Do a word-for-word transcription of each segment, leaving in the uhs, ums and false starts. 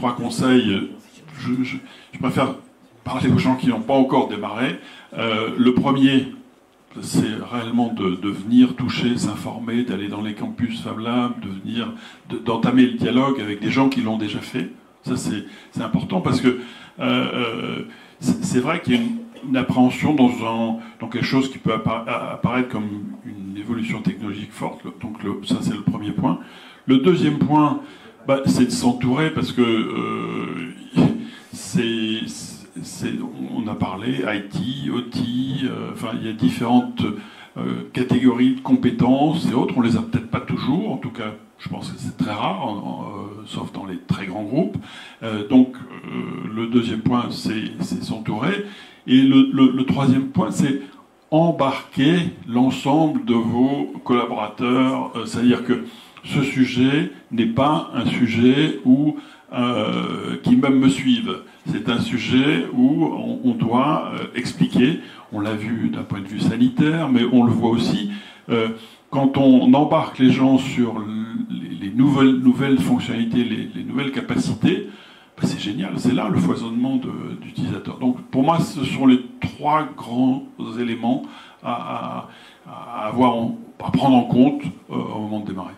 trois conseils, je, je, je préfère parler aux gens qui n'ont pas encore démarré. Euh, le premier, c'est réellement de, de venir toucher, s'informer, d'aller dans les campus Fab Lab, de venir, de, d'entamer le dialogue avec des gens qui l'ont déjà fait. Ça, c'est, c'est important parce que euh, c'est, c'est vrai qu'il y a une, une appréhension dans, un, dans quelque chose qui peut apparaître comme une évolution technologique forte. Donc le, ça, c'est le premier point. Le deuxième point, bah, c'est de s'entourer parce que euh, c'est, c'est, on a parlé I T, O T, euh, enfin il y a différentes euh, catégories de compétences et autres. On les a peut-être pas toujours, en tout cas. Je pense que c'est très rare, en, en, euh, sauf dans les très grands groupes. Euh, donc, euh, le deuxième point, c'est, c'est s'entourer. Et le, le, le troisième point, c'est embarquer l'ensemble de vos collaborateurs. Euh, c'est-à-dire que ce sujet n'est pas un sujet où, euh, qui même me suivent. C'est un sujet où on, on doit euh, expliquer. On l'a vu d'un point de vue sanitaire, mais on le voit aussi. Euh, Quand on embarque les gens sur les, les nouvelles, nouvelles fonctionnalités, les, les nouvelles capacités, ben c'est génial, c'est là le foisonnement d'utilisateurs. Donc pour moi, ce sont les trois grands éléments à, à, à, avoir, à prendre en compte euh, au moment de démarrer.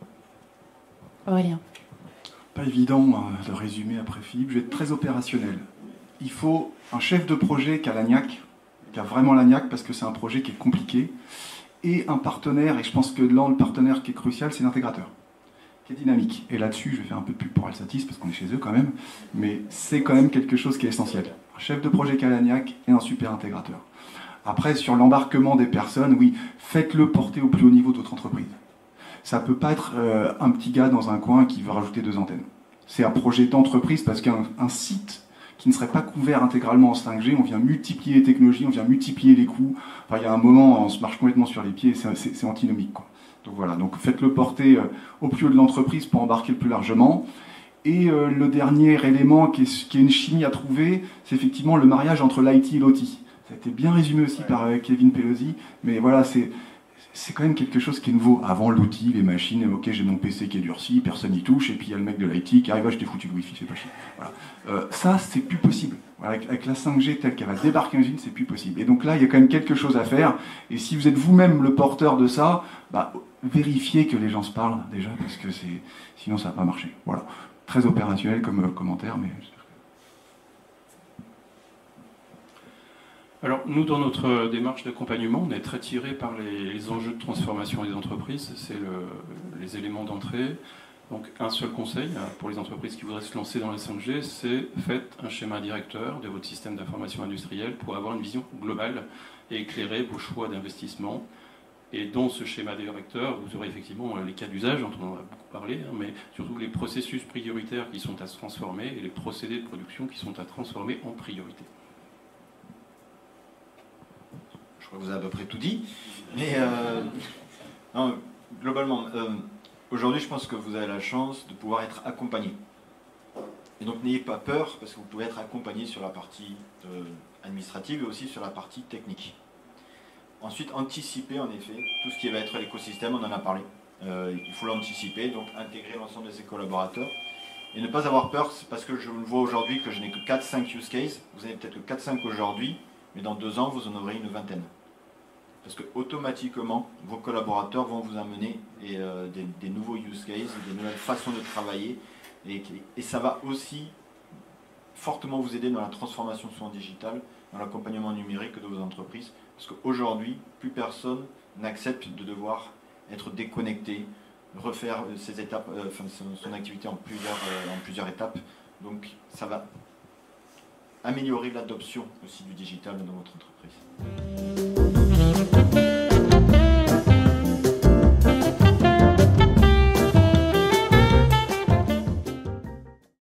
Aurélien. Pas évident euh, de résumer après Philippe, je vais être très opérationnel. Il faut un chef de projet qui a la niaque, qui a vraiment la niaque parce que c'est un projet qui est compliqué, et un partenaire, et je pense que là, le partenaire qui est crucial, c'est l'intégrateur, qui est dynamique. Et là-dessus, je vais faire un peu de pub pour Alsatis, parce qu'on est chez eux quand même, mais c'est quand même quelque chose qui est essentiel. Un chef de projet Calagnac et un super intégrateur. Après, sur l'embarquement des personnes, oui, faites-le porter au plus haut niveau de votre entreprise. Ça ne peut pas être euh, un petit gars dans un coin qui veut rajouter deux antennes. C'est un projet d'entreprise, parce qu'un un site qui ne serait pas couvert intégralement en cinq G, on vient multiplier les technologies, on vient multiplier les coûts. Enfin, il y a un moment, on se marche complètement sur les pieds, c'est antinomique, quoi. Donc voilà, donc faites-le porter euh, au plus haut de l'entreprise pour embarquer le plus largement. Et euh, le dernier élément qui est, qui est une chimie à trouver, c'est effectivement le mariage entre l'I T et l'O T. Ça a été bien résumé aussi par euh, Kevin Pelosi, mais voilà, c'est c'est quand même quelque chose qui est nouveau. Avant l'outil, les machines, ok, j'ai mon P C qui est durci, personne n'y touche, et puis il y a le mec de l'I T qui arrive, ah, je t'ai foutu le Wi-Fi, c'est pas chier. Voilà. Euh, ça, c'est plus possible. Voilà, avec, avec la cinq G telle qu'elle va débarquer en usine, c'est plus possible. Et donc là, il y a quand même quelque chose à faire. Et si vous êtes vous-même le porteur de ça, bah, vérifiez que les gens se parlent déjà, parce que c'est sinon ça va pas marcher. Voilà. Très opérationnel comme euh, commentaire, mais... Alors, nous, dans notre démarche d'accompagnement, on est très tiré par les, les enjeux de transformation des entreprises. C'est le, les éléments d'entrée. Donc, un seul conseil pour les entreprises qui voudraient se lancer dans la cinq G, c'est faites un schéma directeur de votre système d'information industrielle pour avoir une vision globale et éclairer vos choix d'investissement. Et dans ce schéma directeur, vous aurez effectivement les cas d'usage dont on a beaucoup parlé, hein, mais surtout les processus prioritaires qui sont à se transformer et les procédés de production qui sont à transformer en priorité. Je crois que vous avez à peu près tout dit. Mais euh, non, globalement, euh, aujourd'hui, je pense que vous avez la chance de pouvoir être accompagné. Et donc, n'ayez pas peur, parce que vous pouvez être accompagné sur la partie euh, administrative et aussi sur la partie technique. Ensuite, anticiper, en effet, tout ce qui va être l'écosystème, on en a parlé. Euh, il faut l'anticiper, donc intégrer l'ensemble de ses collaborateurs. Et ne pas avoir peur, c'est parce que je le vois aujourd'hui que je n'ai que quatre cinq use cases. Vous avez peut-être que quatre cinq aujourd'hui, mais dans deux ans, vous en aurez une vingtaine. Parce que automatiquement, vos collaborateurs vont vous amener et, euh, des, des nouveaux use cases, des nouvelles façons de travailler. Et, et ça va aussi fortement vous aider dans la transformation soit digitale, dans l'accompagnement numérique de vos entreprises. Parce qu'aujourd'hui, plus personne n'accepte de devoir être déconnecté, refaire ses étapes, euh, enfin, son, son activité en plusieurs, euh, en plusieurs étapes. Donc ça va améliorer l'adoption aussi du digital dans votre entreprise.